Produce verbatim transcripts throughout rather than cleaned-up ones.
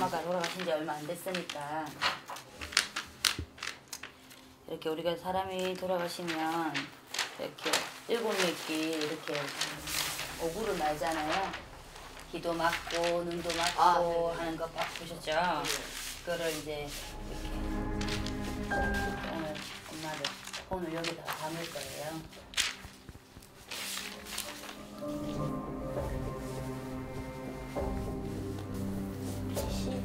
엄마가 돌아가신 지 얼마 안 됐으니까 이렇게 우리가 사람이 돌아가시면 이렇게 일곱 몇끼 이렇게 오구를 말잖아요. 기도 맞고 눈도 맞고 아, 하는 거 보셨죠? 네. 그거를 이제 이렇게 오늘 엄마를 오늘 여기다 담을 거예요. 빛이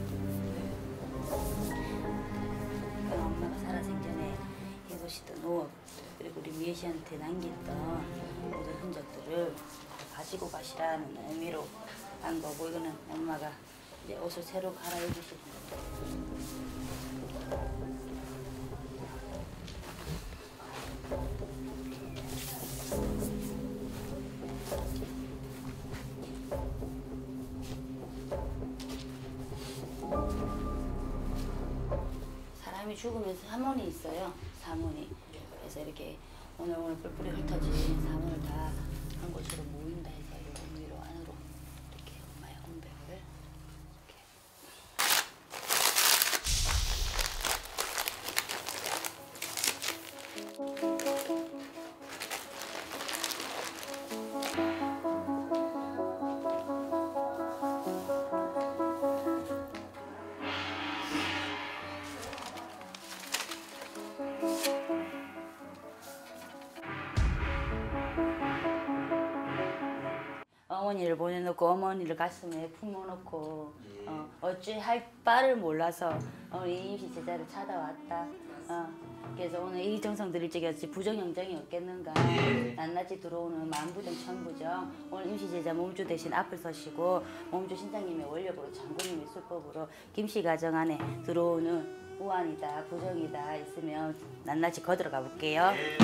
그러니까 엄마가 살아생전에 해보시던 옷 그리고 우리 미애 씨한테 남겼던 모든 흔적들을 가지고 가시라는 의미로 한 거고 이거는 엄마가 이제 옷을 새로 갈아입으시는 거예요. 사람이 죽으면 사문이 있어요. 사문이. 그래서 이렇게 오늘 오늘 뿔뿔이 흩어진 사문을 다 한 곳으로 모인다 해서 이런 의미로 안으로 이렇게 엄마의 혼백을 어머니를 보내놓고 어머니를 가슴에 품어놓고 예. 어, 어찌 할 바를 몰라서 우리 임시 제자를 찾아왔다. 어, 그래서 오늘 이 정성 드릴 적이 어찌 부정영정이 없겠는가. 예. 낱낱이 들어오는 만부정 천부정. 오늘 임시 제자 몸주 대신 앞을 서시고 몸주 신장님의 원력으로 장군님의 술법으로 김씨 가정 안에 들어오는 우환이다 부정이다 있으면 낱낱이 거들어가 볼게요. 예.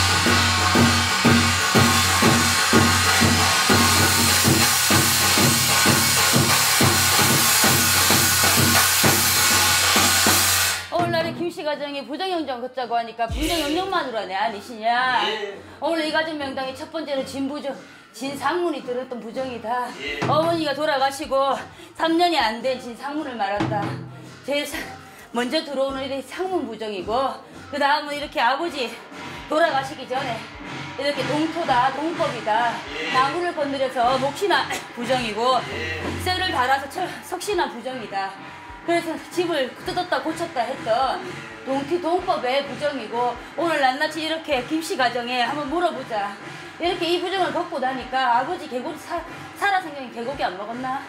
오늘날의 김씨 가정이 부정영정 걷자고 하니까 부정영정만으로 하네 아니시냐. 예. 오늘 이 가정 명당의 첫 번째는 진부정 진상문이 들었던 부정이다. 예. 어머니가 돌아가시고 삼 년이 안 된 진상문을 말한다. 제일 먼저 들어오는 일이 상문 부정이고 그 다음은 이렇게 아버지 돌아가시기 전에 이렇게 동토다 동법이다. 예. 나무를 건드려서 목신한 부정이고 예. 쇠를 달아서 철, 석신한 부정이다. 그래서 집을 뜯었다 고쳤다 했던 동티 동법의 부정이고 오늘 낱낱이 이렇게 김씨 가정에 한번 물어보자. 이렇게 이 부정을 겪고 나니까 아버지 개고기 사, 살아생전에 개고기 안 먹었나?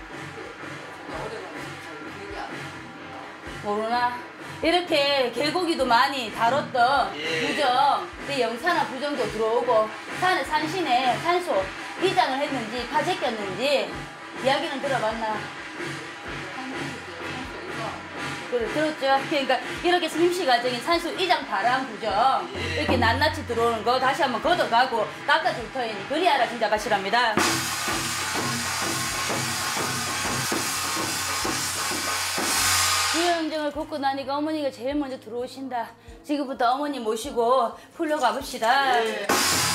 모르나? 이렇게 개고기도 많이 다뤘던 예. 부정, 내 영산화 부정도 들어오고 산에 산신에 산소 이장을 했는지 파재 꼈는지 이야기는 들어봤나? 그래, 들었죠? 그러니까 이렇게 임시 가정인 산수 이장 바람 부정 예. 이렇게 낱낱이 들어오는 거 다시 한번 걷어가고 닦아줄 터이니 그리하라 진짜 가시랍니다. 부영정을 걷고 나니까 어머니가 제일 먼저 들어오신다. 지금부터 어머니 모시고 풀려가 봅시다. 예.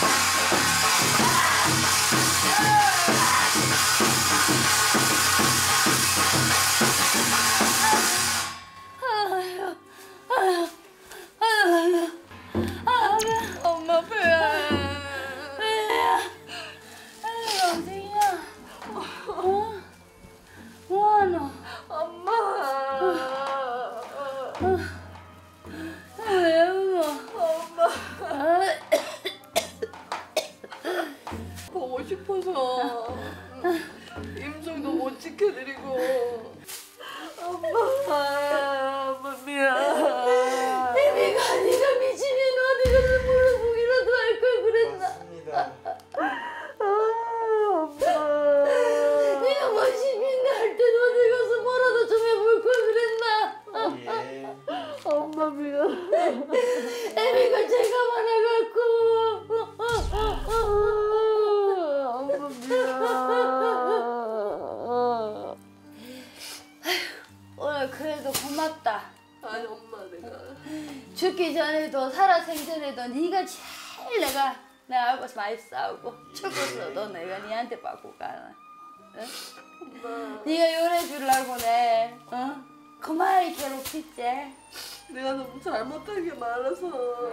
엄마 배야. 배야. 영생이야. 어? 뭐하노? 엄마. 왜 울어? 엄마. 보고 싶어서 임종도 못 지켜드리고. 엄마. 엄마 미안. 애미가 네가 미치면 어디 가서 물어보기라도 할 걸 그랬나? 맞습니다. 아, 엄마. 네가 뭐 시민대 할 때도 어디 가서 뭐라도 좀 해볼 걸 그랬나? 예. 엄마 미안. 애미가 죄가 많아갖고. 엄마 미안. 오늘 그래도 고맙다. 아니 엄마 내가 죽기 전에도 살아생전에도 네가 제일 내가 내가 알고서 많이 싸우고 죽었어도 내가 니한테 받고 가나. 엄마. 네가 요래주려고 내 어? 그만이 괴롭히지. 내가 너무 잘못한 게 많아서.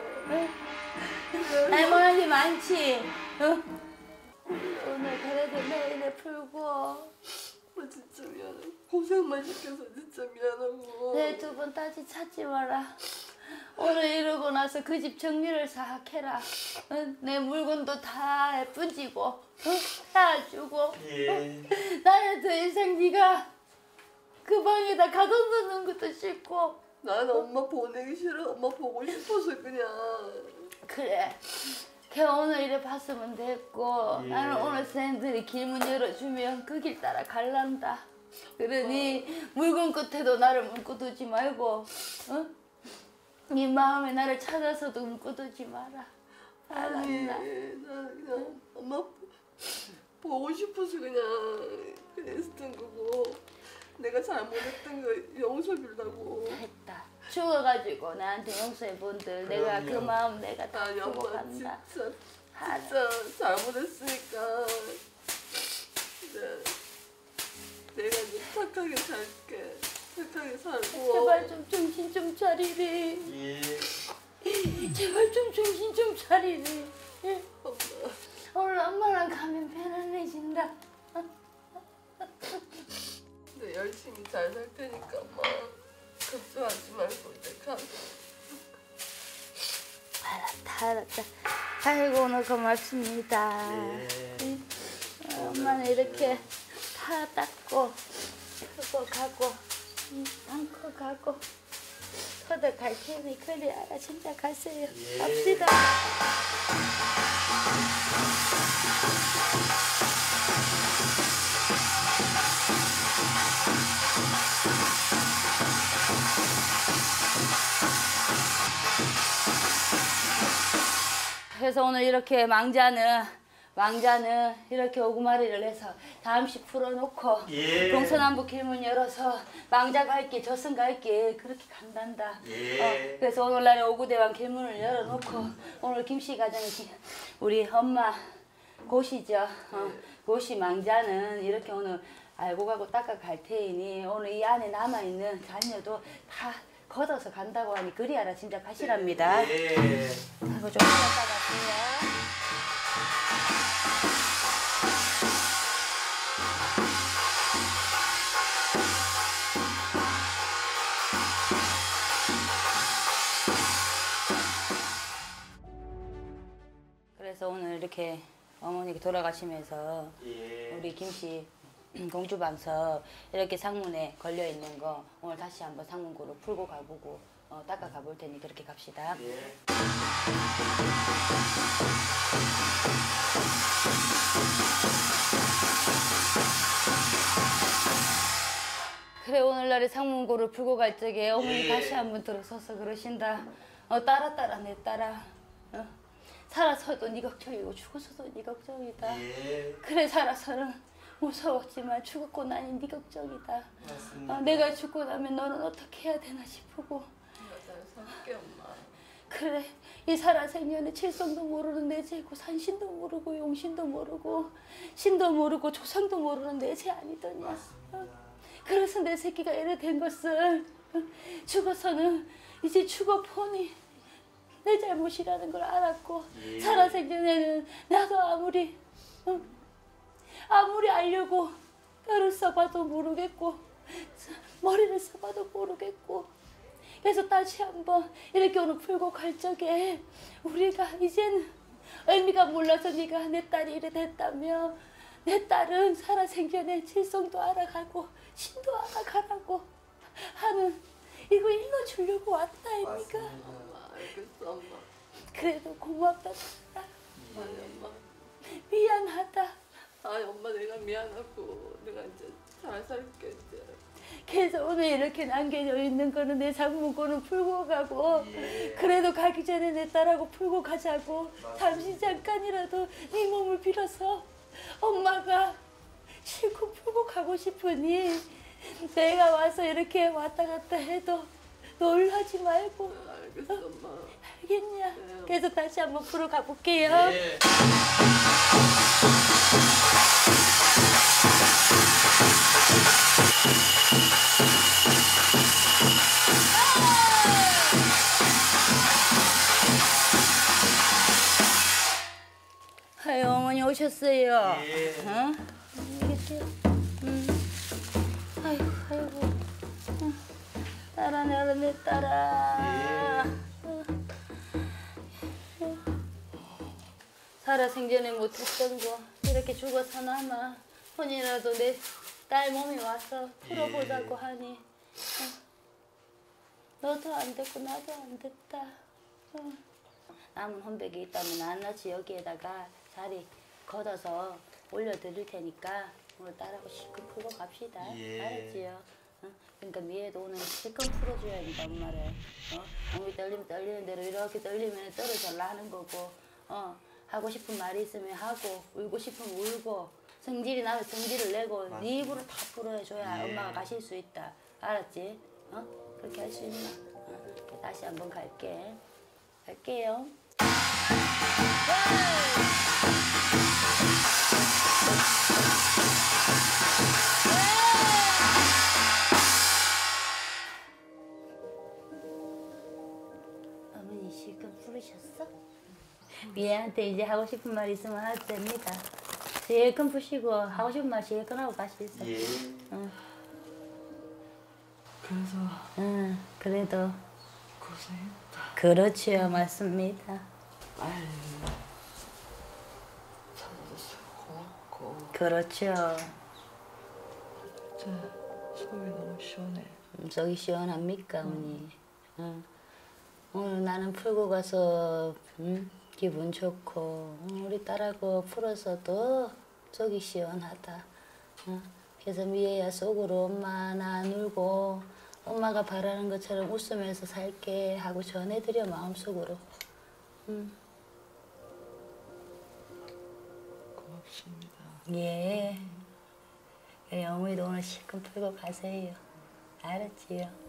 잘못한 게 많지. 어? 오늘 그래도 내일에 풀고 엄마 진짜 미안해. 고생만 시켜서 진짜 미안하고. 내 두 번 다시 찾지 마라. 오늘 이러고 나서 그 집 정리를 싹 해라. 어? 내 물건도 다 예쁜지고 어? 다 주고 예. 나는 더 이상 네가 그 방에다 가둬놓는 것도 싫고. 나는 엄마 보내기 싫어. 엄마 보고 싶어서 그냥. 그래. 걔 오늘 이래 봤으면 됐고 예. 나는 오늘 쌤들이 길문 열어주면 그 길 따라 갈란다. 그러니 물건 끝에도 나를 묶어두지 말고 어? 네 마음에 나를 찾아서도 묶어두지 마라. 아니, 알았나? 나는 그냥 엄마 보고 싶어서 그냥 그랬던 거고. 내가 잘못했던 거 용서비려고. 됐다. 죽어가지고 나한테 용서해 본들 내가 그 그럼요. 마음 내가 다 아니 주고 엄마 간다. 진짜 알아. 진짜 잘못했으니까 이제 내가 이제 착하게 살게. 착하게 살고. 제발 좀 정신 좀 차리래. 예. 제발 좀 정신 좀 차리래. 예? 엄마. 오늘 엄마랑 가면 편안해진다. 네, 열심히 잘 살 테니까 엄마 걱정하지 말고 이제 가. 알았다, 알았다. 아이고 오늘 고맙습니다. 예. 응? 어, 엄마는 이렇게 다 닦고 하고 가고 응, 안고 가고 저도 갈 테니 그래 알아 진짜 가세요. 예. 갑시다. 그래서 오늘 이렇게 망자는 왕자는 이렇게 오구마리를 해서 잠시 풀어놓고 예. 동서남북 길문 열어서 망자 갈게 저승 갈게 그렇게 간단다. 예. 어, 그래서 오늘날에 오구대왕 길문을 열어놓고 오늘 김씨 가정의 기- 우리 엄마 고시죠. 어, 고시 망자는 이렇게 오늘 알고 가고 닦아 갈 테이니 오늘 이 안에 남아있는 자녀도 다 걷어서 간다고 하니 그리하라 진짜 가시랍니다. 예. 이거 좀 쉬었다 가세요. 그래서 오늘 이렇게 어머니가 돌아가시면서 예. 우리 김씨 공주방석 이렇게 상문에 걸려 있는 거 오늘 다시 한번 상문고로 풀고 가보고 어, 닦아 가볼 테니 그렇게 갑시다. 예. 그래 오늘날에 상문고를 풀고 갈 적에 어머니 예. 다시 한번 들어서서 그러신다. 어 따라 따라 내 따라. 어, 살아서도 네 걱정이고 죽어서도 네 걱정이다. 예. 그래 살아서는 무서웠지만 죽었고 나니 네 걱정이다. 맞습니다. 어, 내가 죽고 나면 너는 어떻게 해야 되나 싶고. 잘 살게 엄마. 그래 이 살아생년에 칠성도 모르는 내 죄고 산신도 모르고 용신도 모르고 신도 모르고 조상도 모르는 내 죄 아니더냐. 어? 그래서 내 새끼가 이래 된 것을 어? 죽어서는 이제 죽어 보니 내 잘못이라는 걸 알았고 예. 살아생전에는 나도 아무리 어? 아무리 알려고 뼈를 써봐도 모르겠고 머리를 써봐도 모르겠고 그래서 다시 한번 이렇게 오늘 풀고 갈 적에 우리가 이제는 의미가 몰라서 네가 내 딸이 이래 됐다며 내 딸은 살아생전에 칠성도 알아가고 신도 알아가라고 하는 이거 일러주려고 왔다 이니까 엄마 알겠어 엄마. 그래도 고맙다 아니 엄마. 미안하다. 아니 엄마 내가 미안하고 내가 이제 잘 살게 이제. 그래서 오늘 이렇게 남겨져 있는 거는 내 장문고는 풀고 가고 예. 그래도 가기 전에 내 딸하고 풀고 가자고 잠시 잠깐이라도 네 몸을 빌어서 엄마가 실컷 풀고 가고 싶으니 내가 와서 이렇게 왔다 갔다 해도 놀라지 말고 알겠어 엄마. 알겠냐? 네. 그래서 다시 한번 풀어 가볼게요. 예. 오셨어요. 예. 어? 알겠지? 응. 아이고, 아이고. 응. 따라, 나라, 내 따라. 응. 살아 생전에 못했던 거 이렇게 죽어 사나마 혼이라도 내 딸 몸이 와서 풀어보자고 하니 응. 너도 안 됐고 나도 안 됐다. 응. 남은 혼백이 있다면 낱낱이 여기에다가 자리 걷어서 올려드릴 테니까 오늘 딸하고 실컷 풀고 갑시다. 예. 알았지요? 응? 그러니까 미애도 오늘 실컷 풀어줘야 한다 엄마를. 어? 몸이 떨리면 떨리는 대로 이렇게 떨리면 떨어져라 하는 거고 어? 하고 싶은 말이 있으면 하고 울고 싶으면 울고 성질이 나면 성질을 내고 맞습니다. 네 입으로 다 풀어줘야 예. 엄마가 가실 수 있다. 알았지? 어? 그렇게 할 수 있나? 어? 다시 한번 갈게. 갈게요. 어머니 실컷 풀으셨어? 미애한테 이제 하고 싶은 말 있으면 해도 됩니다. 실컷 푸시고 하고 싶은 말 실컷 하고 가시죠. 예. 응. 그래서 응, 그래도 고생했다. 그렇지요, 맞습니다. 아유, 찾아줘서 고맙고 그렇죠. 진짜 속이 너무 시원해. 음, 속이 시원합니까, 어머니? 응. 오늘 나는 풀고 가서 음, 기분 좋고 응, 우리 딸하고 풀어서도 속이 시원하다. 응. 그래서 미애야 속으로 엄마 나 안 울고 엄마가 바라는 것처럼 웃으면서 살게 하고 전해드려 마음속으로. 응. 고맙습니다. 예. 예, 어머니도 오늘 실컷 풀고 가세요. 알았지요?